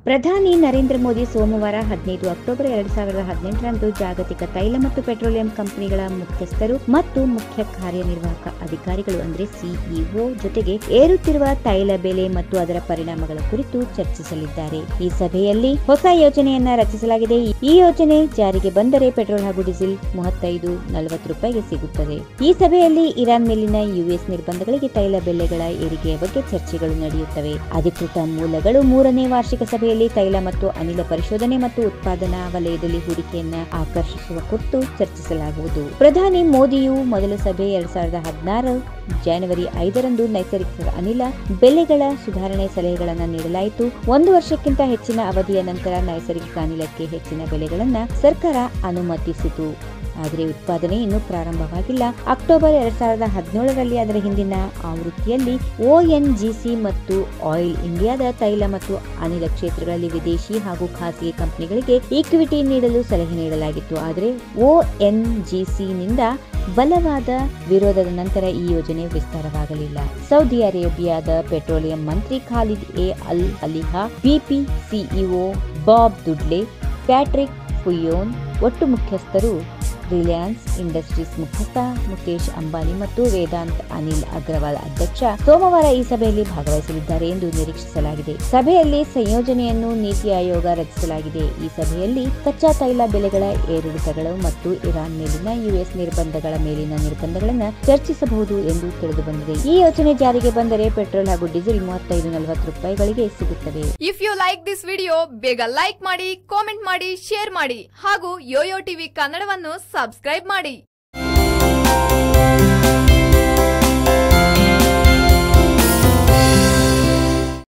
ಪ್ರಧಾನಿ ನರೇಂದ್ರ ಮೋದಿ ಸೋಮವಾರ 15 ಅಕ್ಟೋಬರ್ 2018ರಂದು ಜಾಗತಿಕ ತೈಲ ಮತ್ತು ಪೆಟ್ರೋಲಿಯಂ ಕಂಪನಿಗಳ ಮುಖ್ಯಸ್ಥರು ಮತ್ತು ಮುಖ್ಯ ಕಾರ್ಯನಿರ್ವಾಹಕ ಅಧಿಕಾರಿಗಳು ಅಂದರೆ ಸಿಇಒ ಜೊತೆಗೆ ಏರುತ್ತಿರುವ ತೈಲ ಬೆಲೆ ಮತ್ತು ಅದರ ಪರಿಣಾಮಗಳ ಕುರಿತು ಚರ್ಚಿಸಲಿದ್ದಾರೆ. ಈ ಸಭೆಯಲ್ಲಿ ಹೊಸ ಯೋಜನೆಯನ್ನ ರಚಿಸಲಾಗಿದೆ. ಈ ಯೋಜನೆ ಜಾರಿಗೆ ಬಂದರೆ ಪೆಟ್ರೋಲ್ ಹಾಗೂ ಡೀಸೆಲ್ 35-40 ರೂಪಾಯಿಗೆ ಸಿಗುತ್ತದೆ. ಈ ಸಭೆಯಲ್ಲಿ ಇರಾನ್ ಮೇಲಿನ ಯುಎಸ್ ನಿರ್ಬಂಧಗಳಿಗೆ ತೈಲ ಬೆಲೆಗಳ ಏರಿಕೆಯ ಬಗ್ಗೆ ಚರ್ಚೆಗಳು ನಡೆಯುತ್ತವೆ. ಅಧಿಕೃತ ಮೂಲಗಳು 3ನೇ ವಾರ್ಷಿಕ ಸಭೆಯಲ್ಲಿ ತೈಲ ಮತ್ತು ಅನಿಲ ಪರಿಶೋಧನೆ ಮತ್ತು ಉತ್ಪಾದನಾ ವಲಯದಲ್ಲಿ ಹೂಡಿಕೆಯನ್ನು ಆಕರ್ಷಿಸುವ ಕುರಿತು ಚರ್ಚಿಸಲಾಗುವುದು. ಪ್ರಧಾನಿ ಮೋದಿಯು ಮೊದಲ ಸಭೆ 2016 ಜನವರಿ 5ರಂದು ನೈಸರ್ಗಿಕ ಅನಿಲ ಬೆಲೆಗಳ ಸುಧಾರಣೆ ಸಲಹೆಗಳನ್ನು ನೀಡಲಾಯಿತು. 1 ವರ್ಷಕ್ಕಿಂತ ಹೆಚ್ಚಿನ ಅವಧಿಯ ನಂತರ ನೈಸರ್ಗಿಕ ಅನಿಲಕ್ಕೆ ಹೆಚ್ಚಿನ ಬೆಲೆಗಳನ್ನು ಸರ್ಕಾರ ಅನುಮತಿಸಿತು. ಆದರೆ ಉತ್ಪಾದನೆ ಇನ್ನೂ ಪ್ರಾರಂಭವಾಗಿಲ್ಲ. ಅಕ್ಟೋಬರ್ 2017ರಲ್ಲಿ ಅದರ ಹಿಂದಿನ ಆವೃತ್ತಿಯಲ್ಲಿ ONGC ಮತ್ತು ಆಯಿಲ್ ಇಂಡಿಯಾದ ತೈಲ ಮತ್ತು ಅನಿಲ ಕ್ಷೇತ್ರಗಳಲ್ಲಿ ವಿದೇಶಿ ಹಾಗೂ ಖಾಸಗಿ ಕಂಪನಿಗಳಿಗೆ ಈಕ್ವಿಟಿ ನೀಡಲು ಸಲಹೆ ನೀಡಲಾಗಿತ್ತು. ಆದರೆ ONGCನಿಂದ ಬಲವಾದ ವಿರೋಧದ ನಂತರ ಈ ಯೋಜನೆ ವಿಸ್ತಾರವಾಗಲಿಲ್ಲ. ಸೌದಿ ಅರೇಬಿಯಾದ ಪೆಟ್ರೋಲಿಯಂ ಮಂತ್ರಿ ಖಾಲಿದ್ ಅಲ್ ಅಲಿಹಾ, BP CEO Bob Dudley, Patrick Pouyanne ಒಟ್ಟು ಮುಖ್ಯಸ್ಥರು ರಿಲಯನ್ಸ್ ಇಂಡಸ್ಟ್ರೀಸ್ ಮುಖ್ಯಸ್ಥ ಮುಕೇಶ್ ಅಂಬಾನಿ ಮತ್ತು ವೇದಾಂತ್ ಅನಿಲ್ ಅಗ್ರವಾಲ್ ಅಧ್ಯಕ್ಷ ಸೋಮವಾರ ಈ ಸಭೆಯಲ್ಲಿ ಭಾಗವಹಿಸಲಿದ್ದಾರೆ ಎಂದು ನಿರೀಕ್ಷಿಸಲಾಗಿದೆ. ಸಭೆಯಲ್ಲಿ ಸಂಯೋಜನೆಯನ್ನು ನೀತಿ ಆಯೋಗ ರಚಿಸಲಾಗಿದೆ. ಈ ಸಭೆಯಲ್ಲಿ ಕಚ್ಚಾ ತೈಲ ಬೆಲೆಗಳ ಏರಿಳಿತಗಳು ಮತ್ತು ಇರಾನ್ ಮೇಲಿನ ಯುಎಸ್ ನಿರ್ಬಂಧಗಳ ಮೇಲಿನ ನಿರ್ಬಂಧಗಳನ್ನು ಚರ್ಚಿಸಬಹುದು ಎಂದು ತಿಳಿದುಬಂದಿದೆ. ಈ ಯೋಜನೆ ಜಾರಿಗೆ ಬಂದರೆ ಪೆಟ್ರೋಲ್ ಹಾಗೂ ಡೀಸೆಲ್ 35-40 ರೂಪಾಯಿಗಳಿಗೆ ಸಿಗುತ್ತವೆ. If you like this video ಬೇಗ ಲೈಕ್ ಮಾಡಿ, ಕಾಮೆಂಟ್ ಮಾಡಿ, ಶೇರ್ ಮಾಡಿ ಹಾಗೂ ಯೋಯೋ ಟಿವಿ ಕನ್ನಡವನ್ನು ಸಬ್ಸ್ಕ್ರೈಬ್ ಮಾಡಿ.